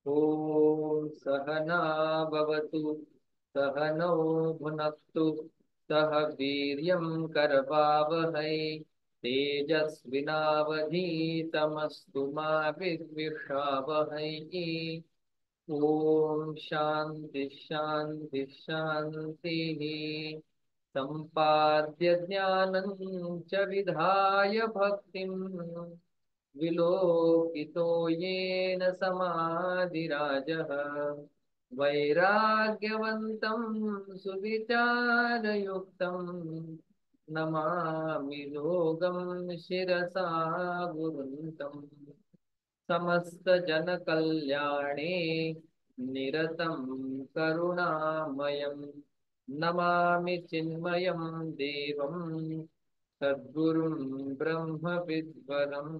ॐ सहना भवतु सहनौ भुनक्तु सह वीर्यं करवावहै तेजस्विनावधीतमस्तु मा विद्विषावहै। ॐ शान्ति शान्ति शान्तिः। सम्पाद्य ज्ञानं च विधाय भक्तिं विलोकितो येन समाधिराजः वैराग्यवन्तं सुविचारयुक्तं नमामि योगं शिरसा गुरुन्तम्। समस्तजनकल्याणे निरतं करुणामयं नमामि चिन्मयं देवं सद्गुरुं ब्रह्मविद्वरम्।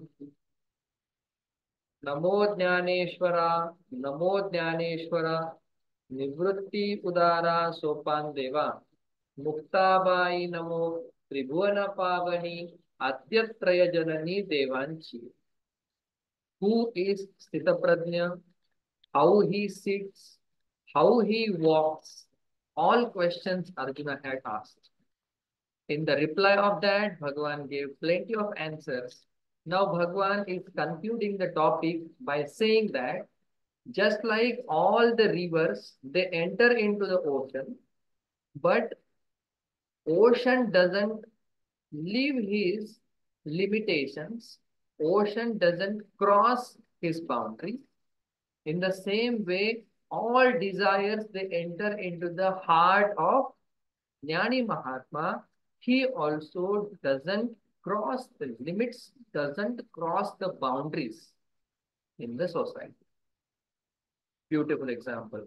नमो ज्ञानेश्वरा, नमो ज्ञानेश्वरा, निवृत्ति उदारा सोपान देवा, मुक्ताबाई नमो, त्रिभुवन पावनी आद्यत्रय जननी देवांची। Who is Sthitaprajna? How he sits, how he walks, all questions Arjuna had asked. In the reply of that, Bhagavan gave plenty of answers. Now Bhagavan is concluding the topic by saying that just like all the rivers, they enter into the ocean, but ocean doesn't leave his limitations. Ocean doesn't cross his boundaries. In the same way, all desires they enter into the heart of Jnani Mahatma. He also doesn't cross the limits, doesn't cross the boundaries in the society. Beautiful example.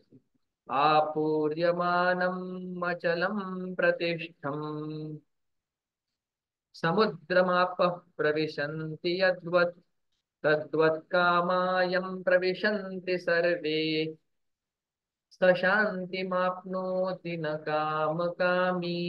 Apuryamanam achalam pratishtham समुद्रमापः प्रविशन्ति यद्वत् तद्वत् कामायं प्रविशन्ति सर्वे स शान्तिमाप्नोति न कामकामी।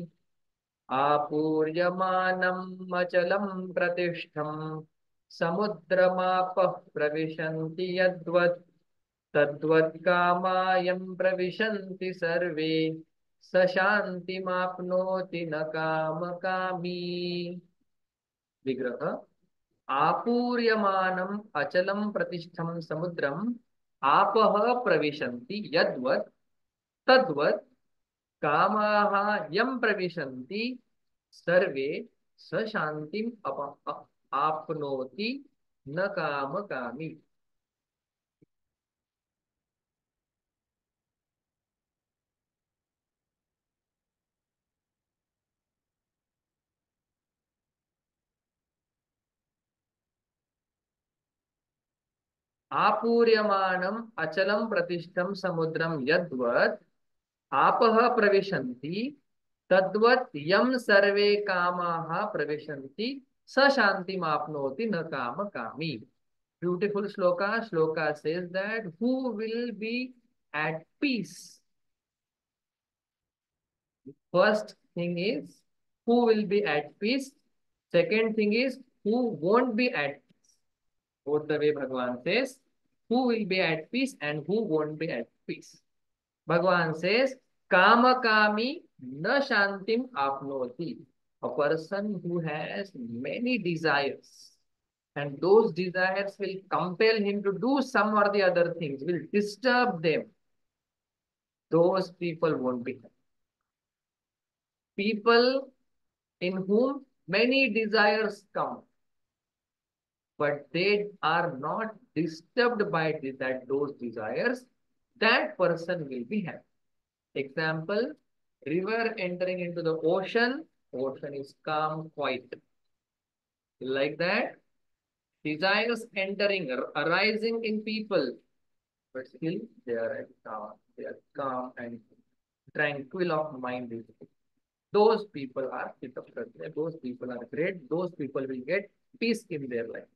आपूर्यमानम् अचलं प्रतिष्ठं समुद्रमापः प्रविशन्ति यद्वत् तद्वत् कामायं प्रविशन्ति सर्वे स शान्तिमाप्नोति न कामकामी। विग्रह आपूर्यमानम् अचलं प्रतिष्ठं समुद्रम् आपः प्रविशन्ति यद्वत् तद्वत् कामाः यं प्रविशन्ति सर्वे स शान्तिम् आपनोति न कामकामी। आपूर्यमानम् अचलं प्रतिष्ठं समुद्रं यद्वत् आपः प्रविशन्ति तद्वत् यं सर्वे कामाः प्रविशन्ति स शान्तिमाप्नोति न कामकामी। Beautiful shloka. Shloka says that who will be at peace. First thing is who will be at peace. Second thing is who won't be at peace. Both the way Bhagavan says who will be at peace and who won't be at peace. Bhagavan says kama kami na shantim apnoti. A person who has many desires and those desires will compel him to do some or the other things, will disturb them. Those people won't be happy. People in whom many desires come, but they are not disturbed by those desires, that person will be happy. Example, river entering into the ocean, ocean is calm, quiet. Like that, desires entering, arising in people, but still they are calm and tranquil of mind. Those people are Chittaprajna, those people are great, those people will get peace in their life.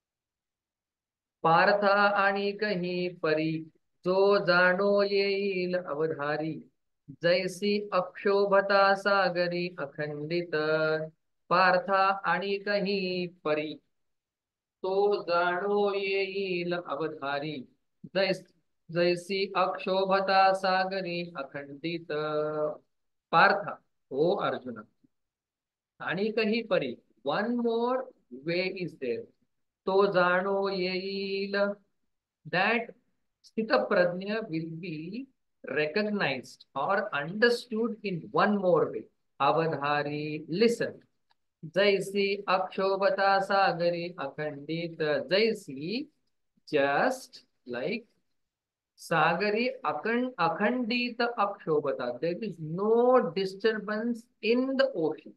Partha आणि कहीं परी जो जाणो येईल अवधारी जैसी अक्षोभता सागरी अखंडित पार्था आणि कहीं परी तो जाणो येईल अवधारी जैस जैसी अक्षोभता सागरी अखंडित पार्थ ओ अर्जुन आणि काही परी one more way is there तो जाणो येईल that Sthitaprajna will be recognized or understood in one more way. Avadhari, listen. Jaisi Akshobhata Sagari Akhandita Jaisi, just like Sagari Akhandita Akshobhata. There is no disturbance in the ocean.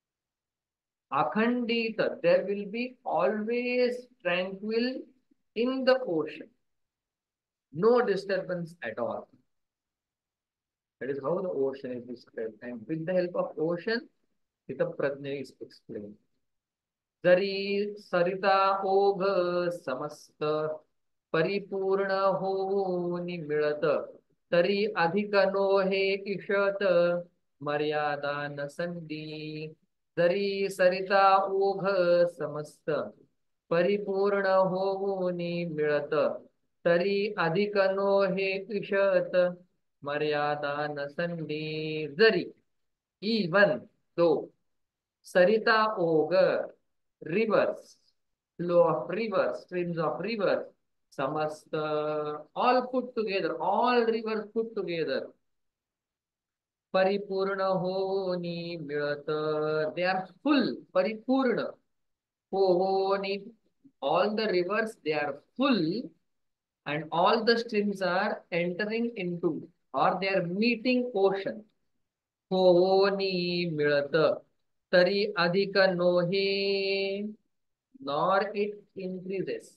Akhandita, there will be always tranquil in the ocean. No disturbance at all. That is how the ocean is described. And with the help of ocean, Hita Prajna is explained. जरी सरिता ओघ समस्त परिपूर्ण होऊन मिळत तरी अधिक नोहे इषत मर्यादा नसंडी जरी सरिता ओघ समस्त परिपूर्ण होऊन मिळत तरी अधिक नोहे इषत मर्यादा नसंडी जरी even though Sarita Ogar, rivers, flow of rivers, streams of rivers, Samasta, all put together, all rivers put together, Paripurna Honi Mirata, they are full, Paripurna Honi, all the rivers, they are full, and all the streams are entering into, or they are meeting ocean. होनी मिळत तरी अधिक नोहे nor it increases.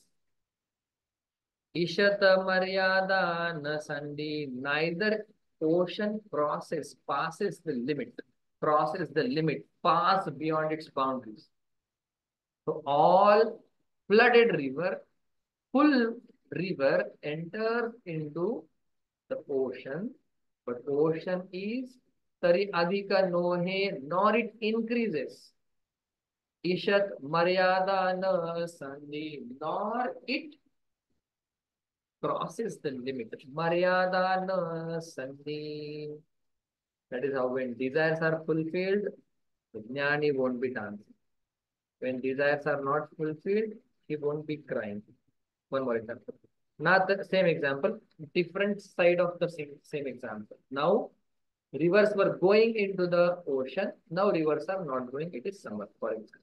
Ishat maryada nasandi neither ocean passes the limit, pass beyond its boundaries. So all flooded river, full river enters into the ocean, but ocean is tari adhika nohe, nor it increases. Ishat maryada na sandi, nor it crosses the limit. Maryada na sandi. That is how when desires are fulfilled, the jnani won't be dancing. When desires are not fulfilled, he won't be crying. One more example. Not the same example, different side of the same example. Now, rivers were going into the ocean. Now rivers are not going. It is summer, for example.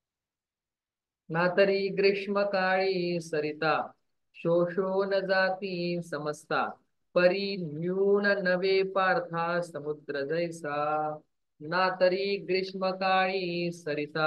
नातरी ग्रीष्म काळी सरिता शोषो न जाती समजता परी न्यून नवे पार्था समुद्र जैसा नातरी ग्रीष्म काळी सरिता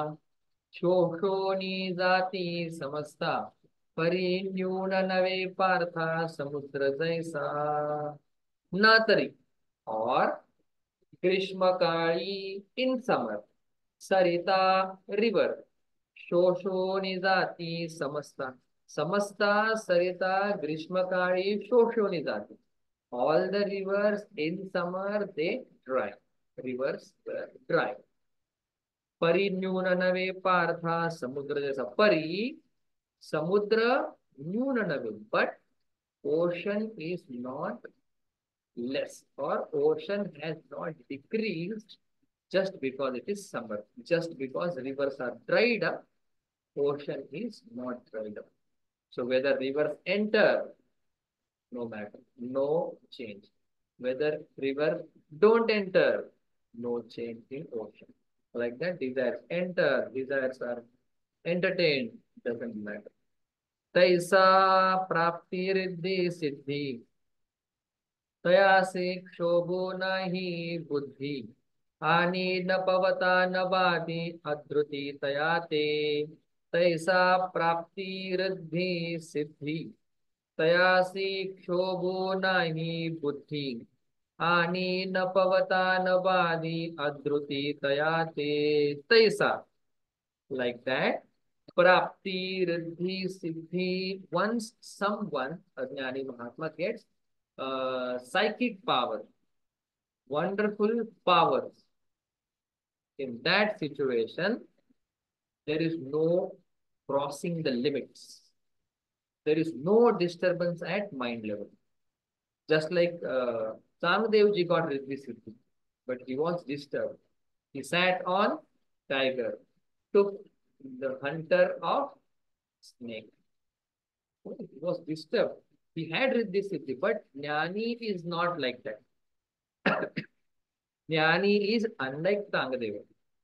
शोषोनी जाती समजता परी न्यून नवे पार्था समुद्र जैसा नातरी और ग्रीष्म काळी इन समर सरिता रिवर शोषोनी जाती समजता समजता सरिता ग्रीष्मकाळी शोषोनी जाती all the rivers in summer they dry rivers were dry परिन्यून नवे पार्था समुद्र जैसा परी समुद्र न्यून नवे but ocean is not less or ocean has not decreased just because it is summer just because rivers are dried up ocean is not dried up. So whether rivers enter, no matter, no change. Whether rivers don't enter, no change in ocean. Like that, desires enter, desires are entertained, doesn't matter. तैसा प्राप्ति रिद्धि सिद्धि तयासे क्षोभो नाही बुद्धि आणि न पवता न बाधी अधृती तयाते तैसा प्राप्ति रिद्धि सिद्धि तयासी क्षोभो नाही बुद्धि आणि न पवता न बाधी अधृती तयाते तैसा like that prapti riddhi siddhi once someone a jnani mahatma gets psychic power wonderful powers in that situation there is no crossing the limits There is no disturbance at mind level. Just like Samdev ji got Riddhi Siddhi, but he was disturbed. He sat on tiger, took the hunter of snake. He was disturbed. He had Riddhi Siddhi, but Jnani is not like that. Jnani is unlike Tangadeva.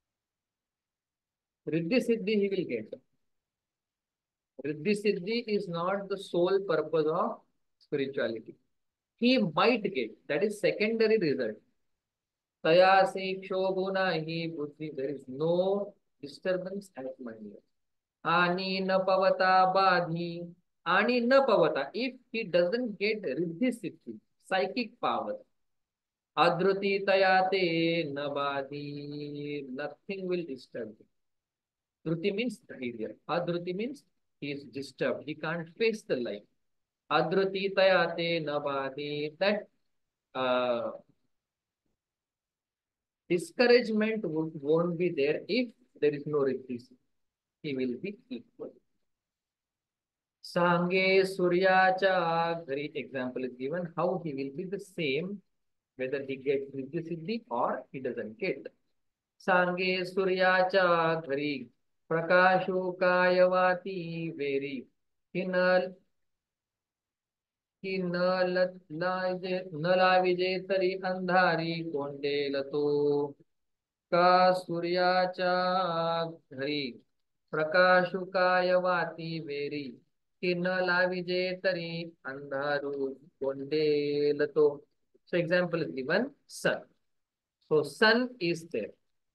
Riddhi Siddhi he will get. Riddhi Siddhi is not the sole purpose of spirituality. He might get, that is secondary result. Taya Siksho Guna he buddhi, there is no disturbance at mind. Ani na pavata badhi. Ani na pavata. If he doesn't get riddhi siddhi, psychic power, adruti tayate na badhi, nothing will disturb him. Dhruti means dhairya. Adruti means he is disturbed. He can't face the life. Adruti tayate na badhi. That uh, discouragement won't be there if there is no riddhi. He will be equal. Sange Suryacha, very example is given how he will be the same whether he gets Riddhi Siddhi or he doesn't get. Sange Suryacha Ghari Prakashu Kayavati Veri Hinal Nala Vijay Tari Andhari Konde Lato का सूर्याच्या घरी प्रकाशुकाय very की न लाविजे तरी अंधारू कोंडेल तो. So example is given sun. So sun is there.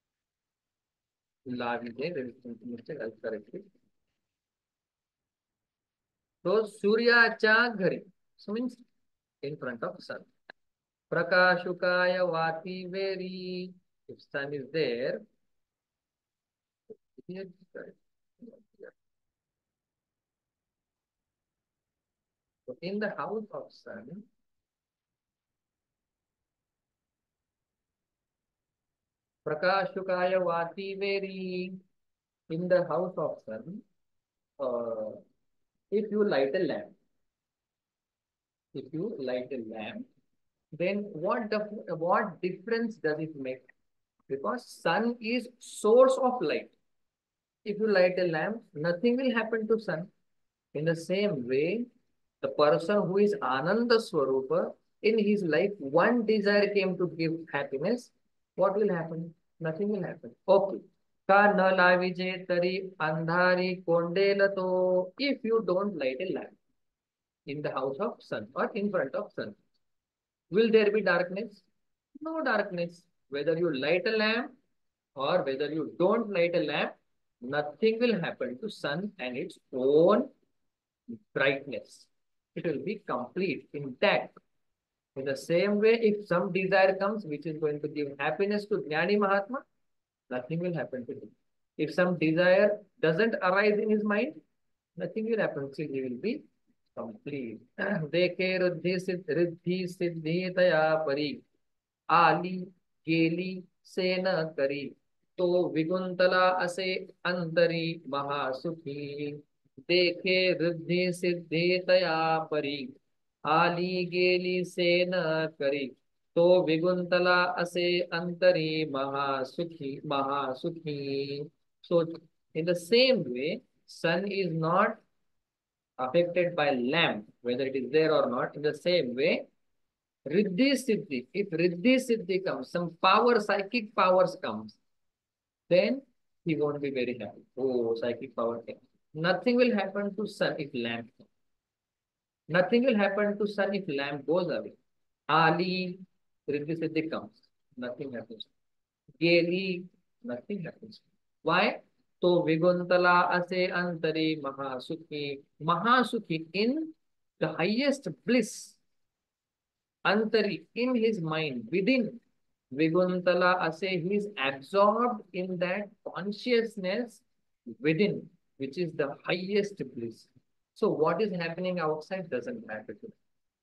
Lavije, there is something mistake, I'll correct it. So सूर्याच्या घरी. So means in front of sun. प्रकाशुकाय very. If sun is there, here is correct. So in the house of sun, Prakashukaya Vati Veri, in the house of sun, uh, if you light a lamp, if you light a lamp, then what difference does it make? Because sun is source of light. If you light a lamp, nothing will happen to sun. In the same way, the person who is Ananda Swarupa, in his life, one desire came to give happiness. What will happen? Nothing will happen. Okay. Ka na lavije tari andhari kondela to. If you don't light a lamp in the house of sun or in front of sun, will there be darkness? No darkness. Whether you light a lamp or whether you don't light a lamp, nothing will happen to sun and its own brightness. It will be complete, intact. In the same way, if some desire comes which is going to give happiness to Jnani Mahatma, nothing will happen to him. If some desire doesn't arise in his mind, nothing will happen. So he will be complete. Dekhe riddhi siddhi taya pari. Ali गेली से न करी तो विगुंतला असे अंतरी महासुखी देखे रिद्धि सिद्धि तया परी आली गेली से न करी तो विगुंतला असे अंतरी महासुखी. So in the same way, sun is not affected by lamp whether it is there or not. In the same way, Riddhi Siddhi, if Riddhi Siddhi comes, some power, psychic powers comes, then he won't be very happy. Oh, psychic power came. Nothing will happen to sun if lamp comes. Nothing will happen to sun if lamp goes away. Ali, Riddhi Siddhi comes. Nothing happens. Geli, nothing happens. Why? So Viguntala Ase Antari Mahasukhi. Mahasukhi in the highest bliss. Antari, in his mind, within Viguntala Ase, he is absorbed in that consciousness within, which is the highest bliss. So what is happening outside doesn't matter to him.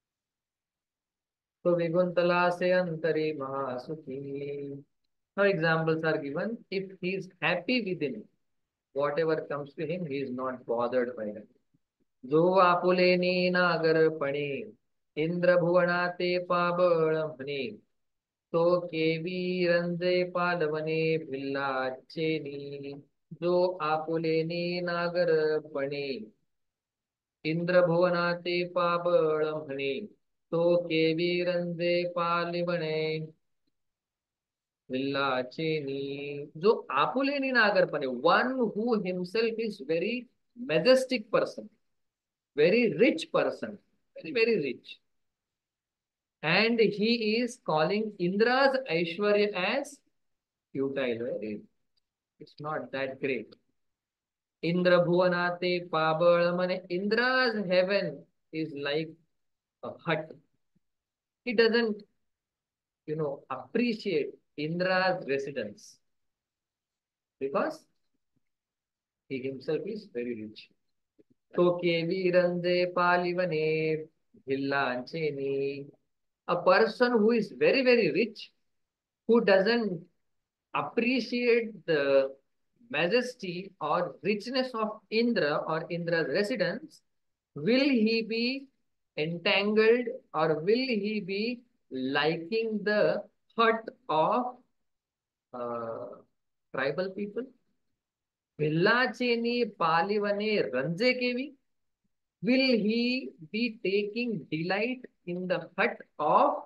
So Viguntala Se Antari Mahasukhi. Now examples are given. If he is happy within, whatever comes to him, he is not bothered by that. जो आपुलेनी नागरपणे इंद्रभुवना ते पाबळ म्हणे तो केवी रंजे पालवणे भिल्लाचेनी जो आपुलेनी नागरपणे इंद्रभुवना ते पाबळ म्हणे तो केवी रंजे पालिवणे भिल्लाचेनी जो आपुलेनी नागरपणे one who himself is very majestic person, very rich person, very rich, and he is calling Indra's Aishwarya as futile. It's not that great. Indra Bhuvanate Pabalamane. Indra's heaven is like a hut. He doesn't, appreciate Indra's residence because he himself is very rich. तो केवी Ranje पालिवने भिल्लांचेनी. A person who is very, very rich, who doesn't appreciate the majesty or richness of Indra or Indra's residence, will he be entangled or will he be liking the hut of tribal people? Villacheni Palivane Ranje Kevi. Will he be taking delight in the hut of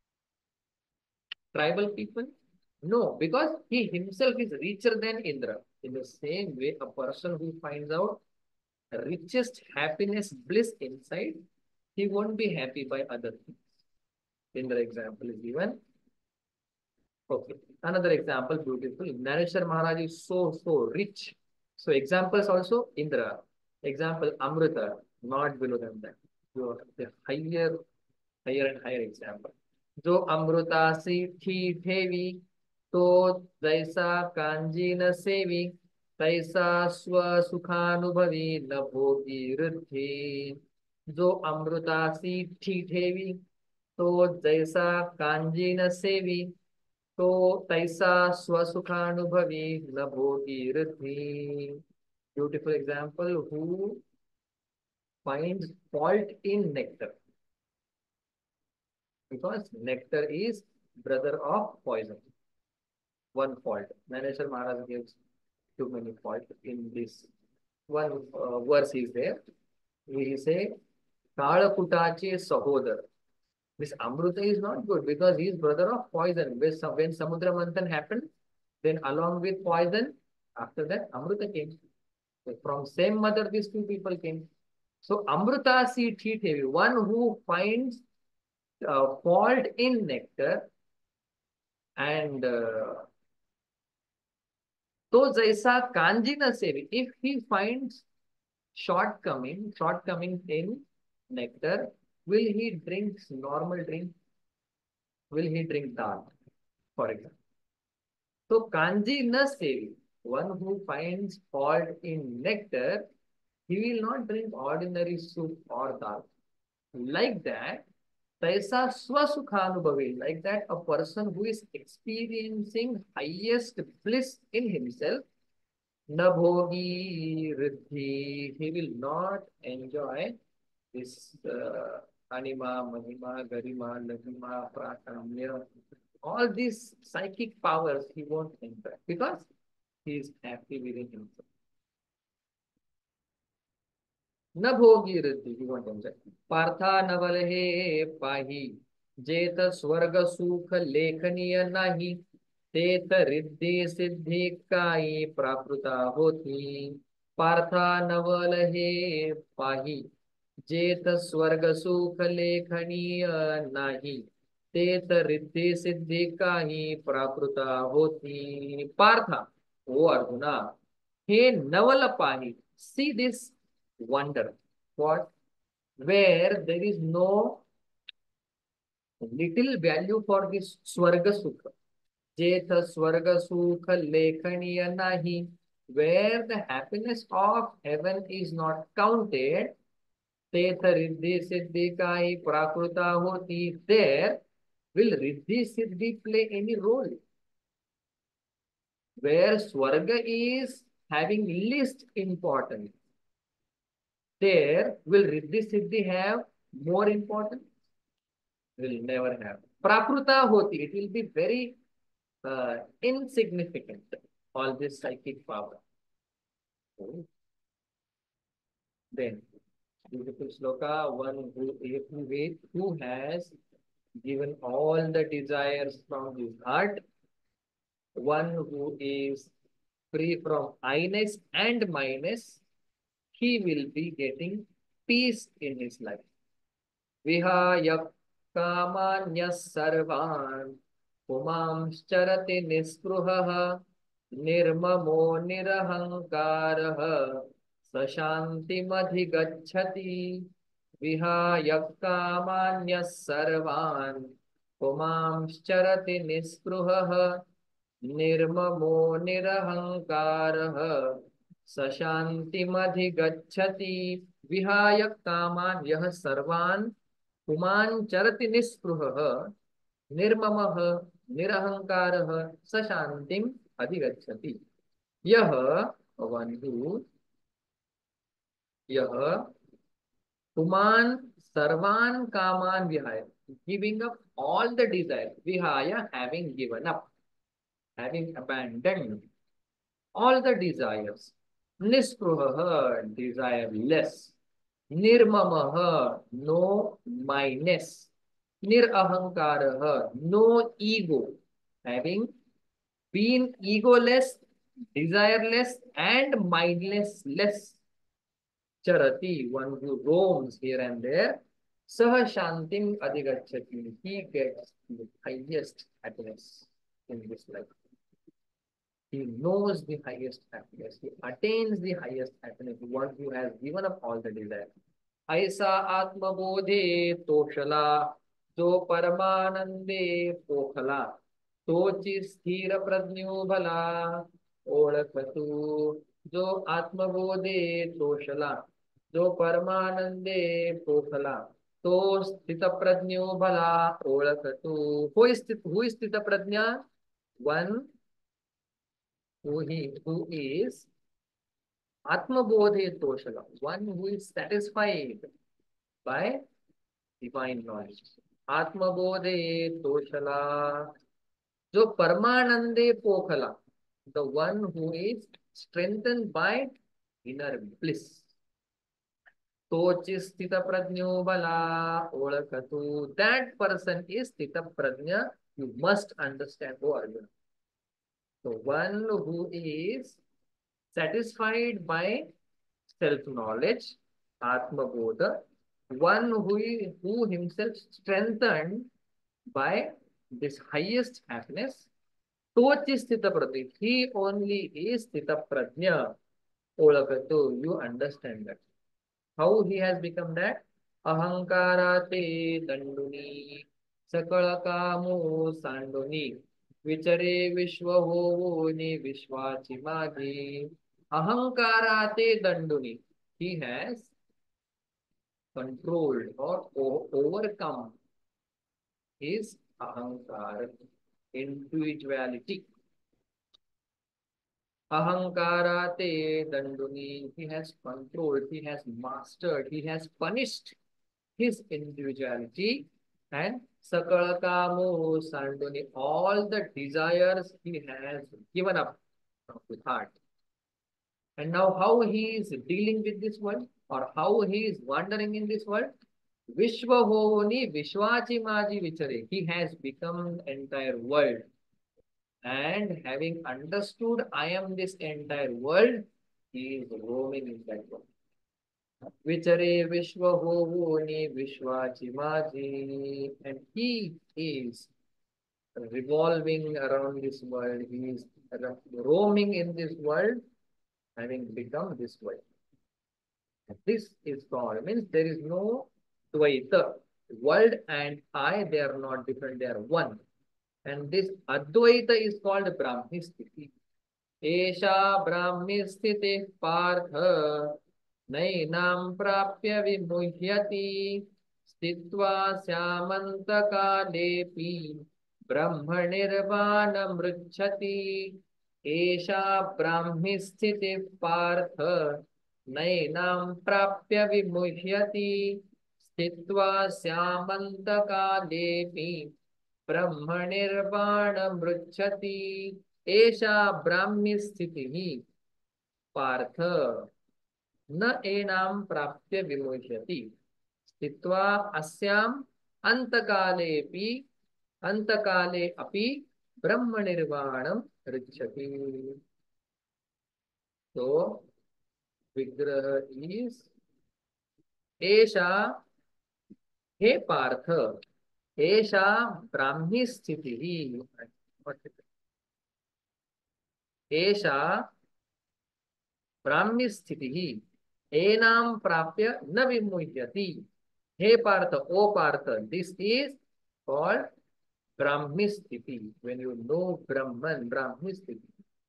tribal people? No, because he himself is richer than Indra. In the same way, a person who finds out richest happiness, bliss inside, he won't be happy by other things. Indra example is given. Okay. Another example, beautiful. Nareshwar Maharaj is so rich. So examples also Indra. Example Amrita, not below than that. The higher and higher example. जो अमृतासी ठी ठेवी तो जैसा कांजी न सेवी तैसा स्व सुखानुभवी न भोगी वृद्धि. जो अमृतासी ठी ठेवी तो जैसा कांजी न सेवी तो तैसा स्व सुखानुभवी न भोगी वृद्धि. Beautiful example. Who finds fault in nectar? Because nectar is brother of poison. One fault. Naneshwar Maharaj gives too many faults in this. One verse is there. He say, Kalakutache Sahodar. This Amruta is not good because he is brother of poison. When Samudra Manthan happened, then along with poison, after that Amruta came. So from same mother, these two people came. So Amruta si Thevi, one who finds fault in nectar and तो जैसा कांजी न सेवी, if he finds shortcoming in nectar, will he drink normal drink? Will he drink dal, for example? So kanji na sevi, one who finds fault in nectar, he will not drink ordinary soup or dal. Like that, taisa swasukhanubhavi, like that, a person who is experiencing highest bliss in himself, na bhogi riddhi, he will not enjoy this anima, mahima, garima, lahima, prakamya, all these psychic powers he won't enjoy because he is happy within himself. न भोगी Riddhi, he won't enjoy. Partha Naval हे पाही जेत स्वर्ग सुख लेखनीय नाही तेत रिद्धि सिद्धि काई प्राकृता होती. पार्था नवल हे पाही जेत स्वर्ग सुख लेखनीय नाही तेत रिद्धि सिद्धि काही प्राकृता होती. पार्था, ओ अर्जुना, हे नवल पाही, see this wonder. What? Where there is no little value for this Swarga Sukha. Jetha Swarga Sukha Lekhaniya Nahi. Where the happiness of heaven is not counted. Tetha Riddhi Siddhi Kai Prakruta Hoti. There will Riddhi Siddhi play any role? Where Swarga is having least importance. there will Riddhi Siddhi have more importance? Will never have. Prakruta hoti, it will be very insignificant, all this psychic power. Then, beautiful sloka, one who has given all the desires from his heart, one who is free from I-ness and minus, he will be getting peace in his life. Vihaya kamanyas sarvan पुमांश्चरति निःस्पृहः निर्ममो निरहङ्कारः स शान्तिमधिगच्छति विहाय कामान्यः सर्वान् पुमांश्चरति निःस्पृहः निर्ममो निरहङ्कारः स शान्तिमधिगच्छति विहाय कामान् यः सर्वान् पुमान् चरति निःस्पृहः निर्ममः निरहंकारः स शांतिम अधिगच्छति. यह वन्धु यह पुमान सर्वान कामान विहाय, giving up all the desire, vihaya having given up, having abandoned all the desires, nispruhah desireless, nirmamah no minus, nirahankarah no ego, having been egoless, desireless and mindless, charati, one who roams here and there, saha shantim adhigachati, he gets the highest happiness in this life. He knows the highest happiness, he attains the highest happiness, one who has given up all the desire. ऐसा आत्मबोधे तोषला जो परमानंदे पोखला तोची स्थिर प्रज्ञो भला ओळखतु. जो आत्मबोधे तोषला जो परमानंदे पोखला तो स्थित प्रज्ञो भला ओळखतु. who is स्थित प्रज्ञा? One who is Atmabodhe Toshala, one who is satisfied by divine knowledge. Atmabodhe Toshala, jo Paramanande Pokala, the one who is strengthened by inner bliss. Tochi Sthita Prajno Bala Olakatu, that person is Sthita Prajna, you must understand, O Arjuna. So one who is satisfied by self-knowledge, Atma-bodha, one who himself strengthened by this highest happiness, Tochi Sthita Pratik, he only is Sthita Prajna. Olakatu, you understand that. How he has become that? Ahankarate Danduni, Sakalakamu Sanduni, Vichare Vishwa Hovoni Vishwachi Madhi. Ahankarate Danduni, he has controlled or overcome his ahankara, individuality. Ahankarate Danduni, he has controlled, he has mastered, he has punished his individuality, and Sakalakamu Sanduni, all the desires he has given up from his heart. And now how he is dealing with this world, or how he is wandering in this world? Vishwahovoni Vishwachi Maji Vichare. He has become the entire world. And having understood I am this entire world, he is roaming in that world. Vichare Vishwahovoni Vishwachi Maji. And he is revolving around this world. He is roaming in this world, having become this world. This is God. Means there is no Dvaita. World and I, they are not different, they are one. And this Advaita is called Brahmisthiti. Esha Brahmisthiti Partha Nainam Prapya Vimuhyati Stitva Syamanta Kalepi Brahmanirvana Mricchati. Esha Brahmisthiti Partha नैनां प्राप्य विमुह्यति स्थित्वा स्यामन्तकालेऽपि ब्रह्मनिर्वाणमृच्छति एषा ब्राह्मी स्थितिः पार्थ न एनां प्राप्य विमुह्यति स्थित्वा अस्याम् अन्तकालेऽपि अन्तकाले अपि ब्रह्मनिर्वाणं ऋच्छति. तो विग्रह इज एषा, हे पार्थ, एषा ब्राह्मी स्थितिः, एषा ब्राह्मी स्थितिः एनां प्राप्य न विमुह्यति. हे पार्थ, ओ पार्थ, दिस इज कॉल्ड ब्राह्मी स्थिति. when you know Brahman, Brahmi स्थिति.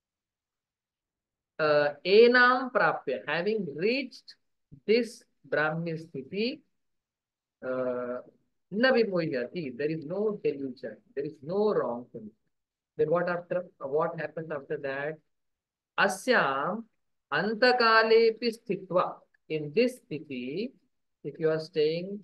Enam prapya, having reached this Brahmi sthiti, na vimuhyati, there is no delusion, there is no wrong thing. Then what happens after that? Asyam antakalepi sthitva. In this sthiti, if you are staying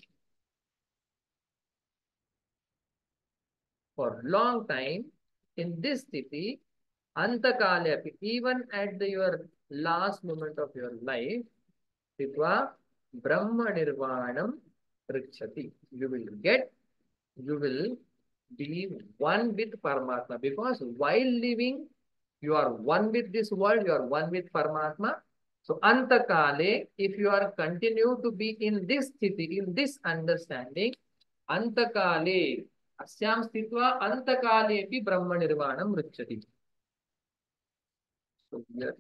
for long time, in this sthiti, antakalepi, even at your last moment of your life, Sthitva Brahma Nirvanam Rikshati. You will be one with Paramatma. Because while living, you are one with this world, you are one with Paramatma. So Antakale, if you are continue to be in this sthiti, in this understanding, Antakale, Asyam Sthitva Antakale pi Brahma Nirvanam Rikshati. So here,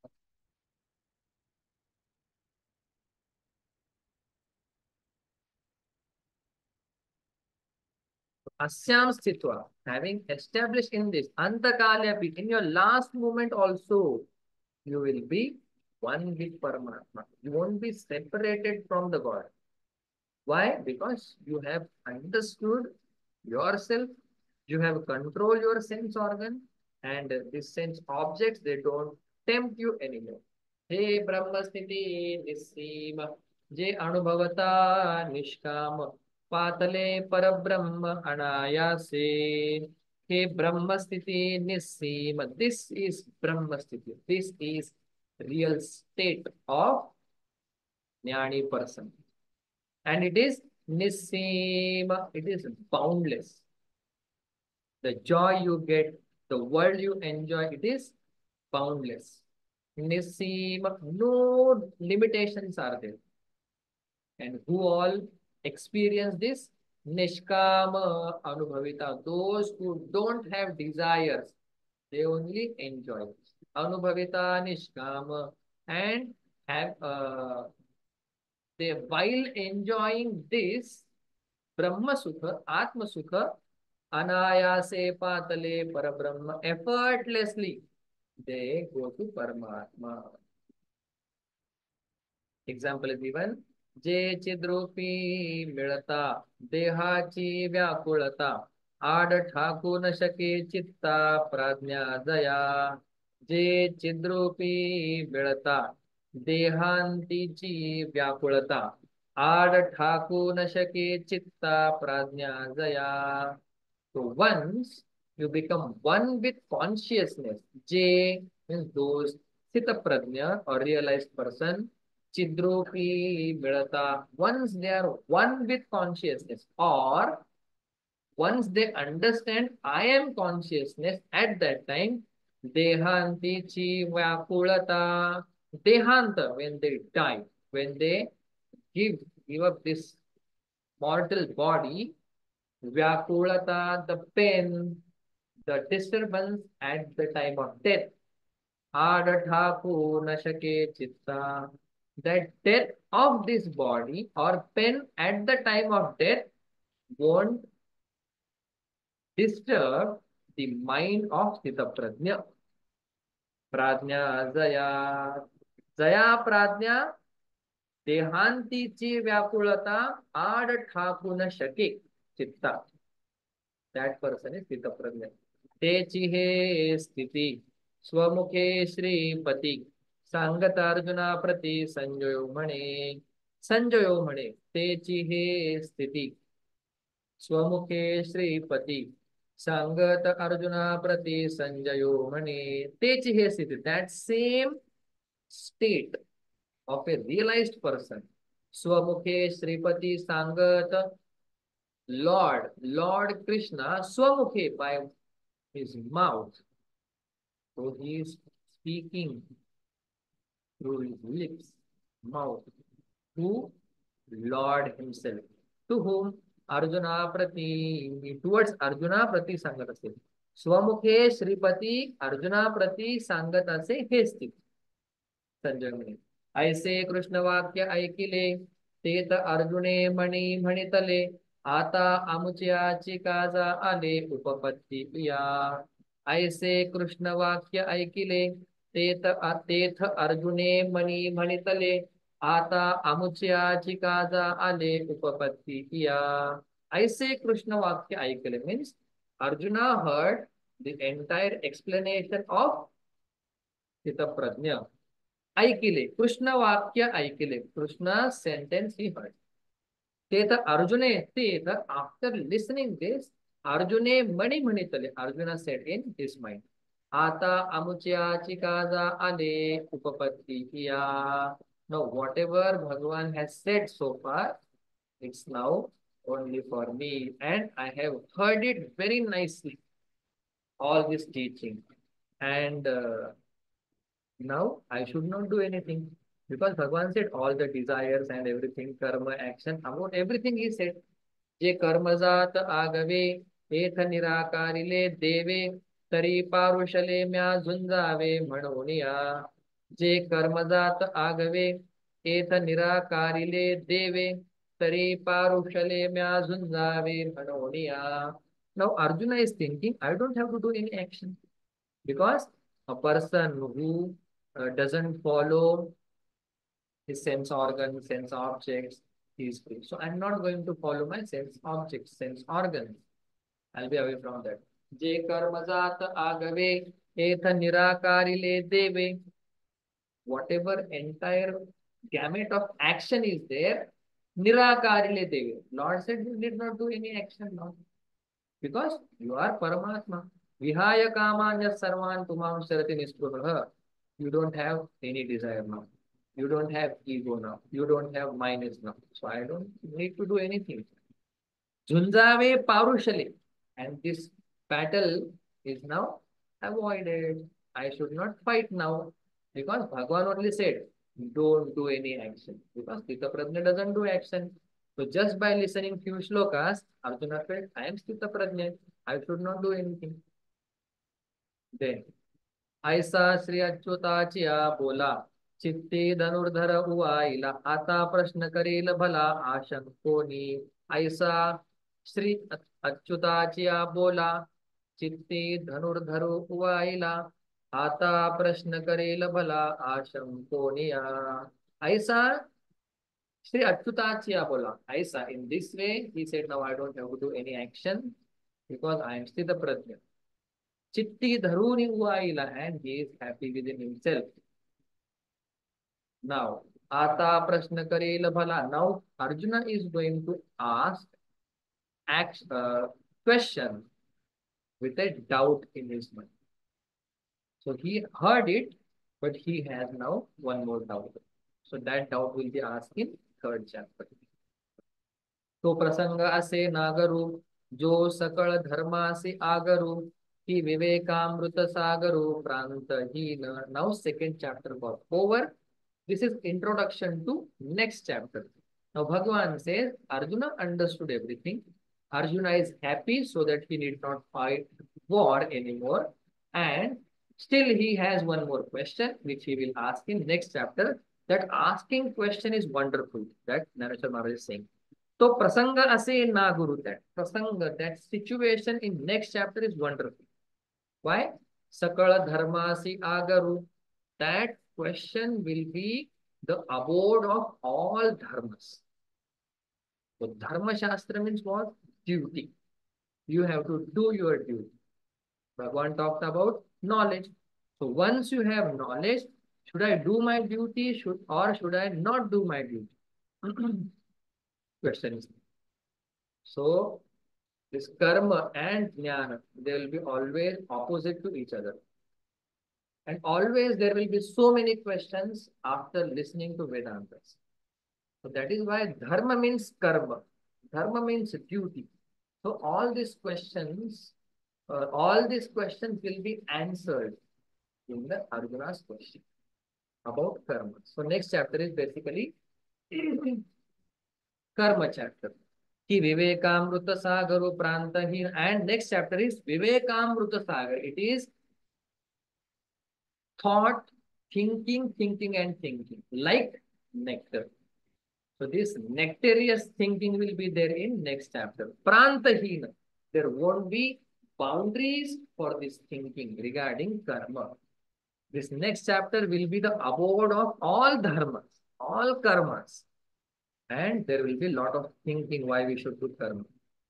Asyam Sthitva, having established in this, Antakalapi, in your last moment also, you will be one with Paramatma. You won't be separated from the God. Why? Because you have understood yourself, you have controlled your sense organ, and these sense objects, they don't tempt you anymore. हे ब्रह्मस्थिति निस्सीम जे अनुभवता निष्काम पातले परब्रह्म अनायासे. हे ब्रह्मस्थिति निस्सीम, this is ब्रह्मस्थिति, this is real state of jnani person, and it is nisseema, it is boundless. The joy you get, the world you enjoy, it is boundless. Nisseema, no limitations are there. And who all experience this? Nishkama Anubhavita. Those who don't have desires, they only enjoy. Anubhavita Nishkama. And have they, while enjoying this Brahma Sukha, Atma Sukha, Anayase Patale Parabrahma, effortlessly they go to Paramatma. Example is given. जे चिद्रूपी मिळता देहाची व्याकुळता आड ठाकू न शके चित्ता प्राज्ञा जया. जे चिद्रूपी मिळता देहांतीची व्याकुळता आड ठाकू न शके चित्ता प्राज्ञा Jaya. So once you become one with consciousness, J means those Sthita Prajna or realized person, Chidrupi Vidata, once they are one with consciousness, or once they understand I am consciousness, at that time, Dehanti Chi Vyakulata, Dehanta, when they die, when they give up this mortal body, Vyakulata, the pain, the disturbance at the time of death. Adathaku nashake chitta. That death of this body or pain at the time of death won't disturb the mind of Sthita Prajna. Prajna Jaya. Jaya Prajna देहांतीची व्याकुळता आड ठाकू न शके चित्ता. That person is स्थितप्रज्ञ. तेची हे स्थिती स्वमुखे श्रीपती सांगत अर्जुना प्रती संजयो म्हणे. संजयो म्हणे तेची हे स्थिती. स्वमुखे श्रीपती सांगत अर्जुना प्रती संजयो म्हणे. तेची हे स्थिती. That same state of a realised person. स्वमुखे श्रीपती सांगत. Lord Krishna, Swamukhe, by his mouth. So he is speaking through his lips, mouth, to Lord himself. To whom? Arjuna Prati, towards Arjuna Prati सांगत असेल. स्वमुखे श्रीपती अर्जुना प्रती सांगत असे हे स्थित. संजय म्हणे ऐसे कृष्ण वाक्य ऐकिले ते त अर्जुने म्हणी म्हणितले. आता आमुच्याची काजा आले उपपत्ती या. ऐसे कृष्ण वाक्य ऐकिले तेथ अर्जुने म्हणी म्हणितले. आता आमुच्याची काजा आले उपपत्ती या. ऐसे कृष्ण वाक्य ऐकले means Arjuna heard the entire explanation of स्थितप्रज्ञ. ऐकिले कृष्ण वाक्य ऐकिले. Krishna sentence he heard. ते तर अर्जुने ते तर आफ्टर लिसनिंग दिस अर्जुने मणी म्हणितले. Arjuna said in his mind आता अमुच्याची काजा आले उपपत्ती या. No whatever Bhagwan has said so far it's now only for me and I have heard it very nicely, all this teaching, and now I should not do anything because Bhagavan said all the desires and everything, karma, action, about everything he said. जे कर्मजात आगवे तेथ निराकारिले देवे तरी पारुषले म्या झुंजावे म्हणून या. जे कर्मजात आगवे तेथ निराकारिले देवे तरी पारुषले म्या झुंजावे म्हणून या. Now Arjuna is thinking, I don't have to do any action because a person who doesn't follow his sense organs, sense objects, he is free. So I'm not going to follow my sense objects, sense organs. I'll be away from that. Je karmazat agave etha nirakarile deve. Whatever entire gamut of action is there, nirakarile deve. Lord said you need not do any action now because you are Paramatma. Vihaya kamanya sarvan tumam sharati nispruha. You don't have any desire now. You don't have ego now. You don't have minus now. So I don't need to do anything. Junjave Parushale. And this battle is now avoided. I should not fight now. Because Bhagavan only said, don't do any action. Because Sthita Prajna doesn't do action. So just by listening few shlokas, Arjuna felt, I am Sthita Prajna. I should not do anything. Then, ऐसा श्री अच्युताची बोला चित्ते धनुर्धर उवाईला. आता प्रश्न करेल भला आशंकोनी. ऐसा श्री अच्युताची बोला चित्ते धनुर्धर उवाईला. आता प्रश्न करेल भला आशंकोनी. ऐसा श्री अच्युताची बोला. ऐसा in this way he said now I don't have to do any action because I am स्थित प्रज्ञ. चित्ती धरून उवाईला and he is happy within himself. Now, आता प्रश्न करेल भला. Now, Arjuna is going to ask question with a doubt in his mind. So he heard it, but he has now one more doubt. So that doubt will be asked in third chapter. तो प्रसंग असे नागरू जो सकळ धर्मासी आगरू ही विवेकामृत सागरू प्रांतहीन. Now second chapter got over. This is introduction to next chapter. Now Bhagavan says Arjuna understood everything. Arjuna is happy so that he need not fight war anymore. And still he has one more question which he will ask in next chapter. That asking question is wonderful. That Narasha Maharaj is saying. तो प्रसंग असे ना गुरु. That प्रसंग, that situation in next chapter is wonderful. Why? Sakala dharmasi agaru. That question will be the abode of all dharmas. So dharma shastra means what? Duty. You have to do your duty. Bhagavan talked about knowledge. So once you have knowledge, Should I do my duty, should I not do my duty? Question is, so this karma and jnana, they will be always opposite to each other. And always there will be so many questions after listening to Vedantas. So that is why dharma means karma. Dharma means duty. So all these questions will be answered in the Arjuna's question about karma. So next chapter is basically karma chapter. Ki Vivekamrita Sagaru Prantahir, and next chapter is Vivekamrita Sagar. It is thought, thinking and thinking, like nectar. So this nectarious thinking will be there in next chapter. Prantahina. There won't be boundaries for this thinking regarding karma. This next chapter will be the abode of all dharmas, all karmas. And there will be a lot of thinking why we should do karma.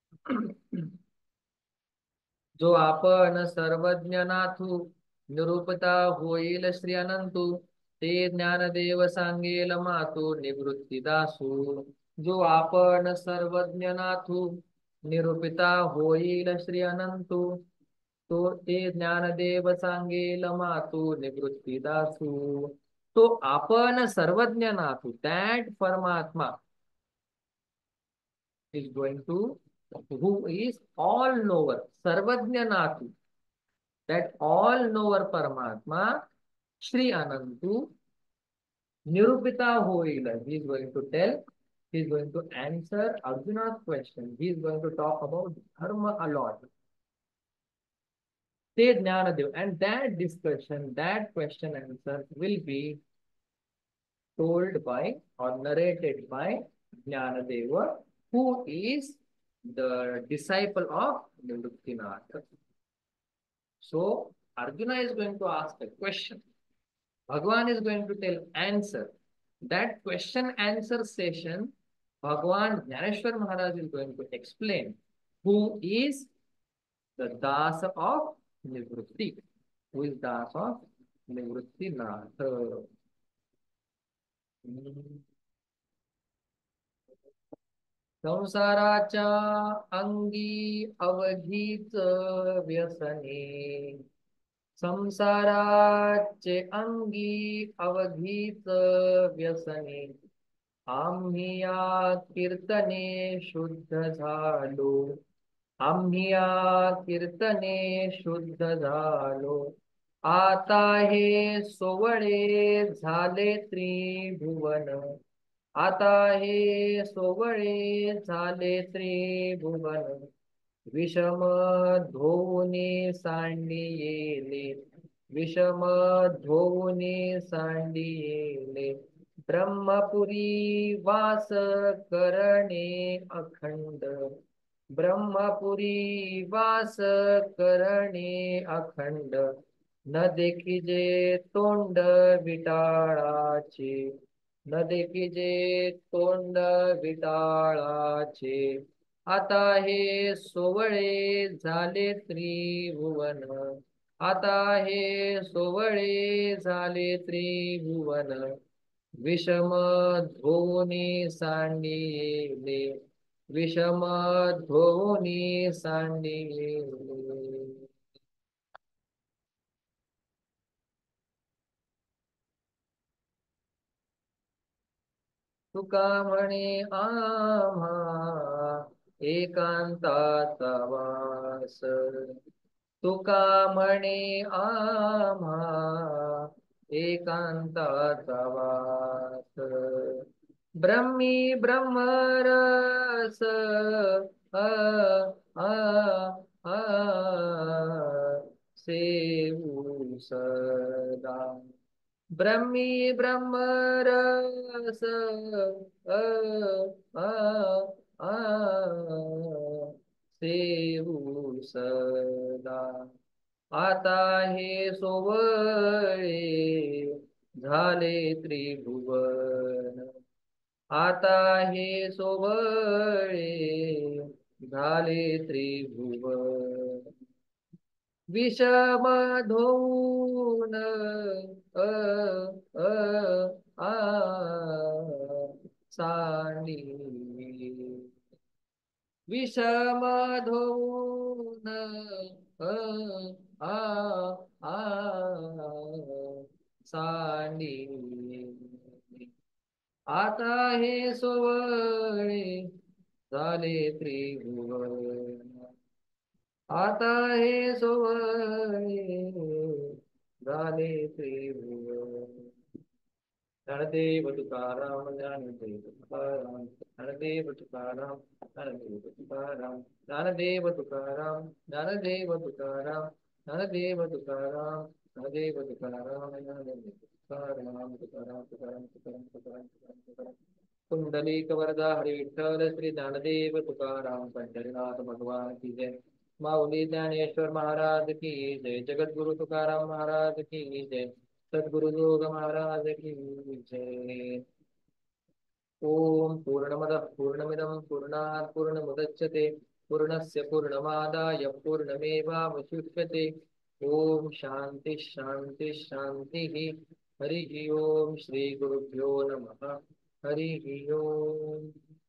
जो आपण सर्वज्ञ नाथू निरूपता होईल श्री अनंतू ते ज्ञानदेव सांगेल मातू निवृत्ती दासू जो आपण सर्वज्ञ नाथू निरूपिता होईल श्री अनंतू तो ते ज्ञानदेव सांगेल मातू निवृत्ती दासू तो आपण सर्वज्ञ नाथू that परमात्मा is going to who is all knower sarvajna natu that all knower paramatma Shri Anantu nirupita hoila. He is going to tell, he is going to answer Arjuna's question. He is going to talk about dharma a lot. Te Jnanadev, and that discussion, that question answer will be told by or narrated by Jnanadeva, who is the disciple of Nivruttinath. So Arjuna is going to ask a question. Bhagwan is going to tell answer. That question answer session, Bhagwan Jnaneshwar Maharaj is going to explain who is the Das of Nivrutti. Who is Das of Nivruttinath. संसाराच्या अंगी अवघीच व्यसने संसाराचे अंगी अवघीच व्यसने आम्ही या कीर्तने शुद्ध झालो आम्ही या कीर्तने शुद्ध झालो आता हे सोवळे झाले त्रिभुवन आता हे सोवळे झाले त्रिभुवन विषम धोनी सांडियेले विषम धोनी सांडियेले ब्रह्मपुरी वास करणे अखंड ब्रह्मपुरी वास करणे अखंड न देखिजे तोंड विटाळाचे न देखिजे तोंड विटाळाचे आता हे सोवळे झाले त्रिभुवन आता हे सोवळे झाले त्रिभुवन विषम धोनी सांडिले विषम धोनी सांडिले तुका म्हणे आम्हा एकांताचा वास तुका म्हणे आम्हा एकांताचा वास ब्रह्मी ब्रह्मरस अ अ अ सेवू सदा ब्रह्मी ब्रह्मरस अ अ अ सेवू सदा आता हे सोवळे झाले त्रिभुवन आता हे सोवळे झाले त्रिभुवन विषम धोऊन अ अ आ सांडी विषम धोऊन अ आ आ सांडी आता हे सोवळे झाले त्रिभुवन आता हे सोवळे झाले त्रिभुवन ज्ञानदेव तुकाराम ज्ञानदेव तुकाराम ज्ञानदेव तुकाराम ज्ञानदेव तुकाराम ज्ञानदेव तुकाराम ज्ञानदेव तुकाराम ज्ञानदेव तुकाराम ज्ञानदेव तुकाराम ज्ञानदेव तुकाराम तुकाराम तुकाराम तुकाराम तुकाराम तुकाराम तुकाराम कुंडलिक वरदा हरी विठ्ठल श्री ज्ञानदेव तुकाराम पंढरीनाथ भगवान की जय माऊली ज्ञानेश्वर महाराज की जय जगद्गुरु तुकाराम महाराज की जय सद्गुरु योग महाराज की जय ओम पूर्णमदः पूर्णमिदं पूर्णात् पूर्णमुदच्यते पूर्णस्य पूर्णमादाय पूर्णमेवावशिष्यते ओम शांति शांति शांतिः हरिः ओम श्री गुरुभ्यो नमः हरिः ओम